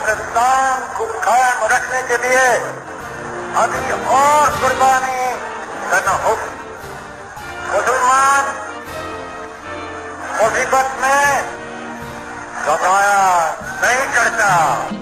अफगानिस्तान को कायम रखने के लिए अभी और कुर्बानी करना होगी। मुसलमान मुसीबत में घबराया नहीं करता।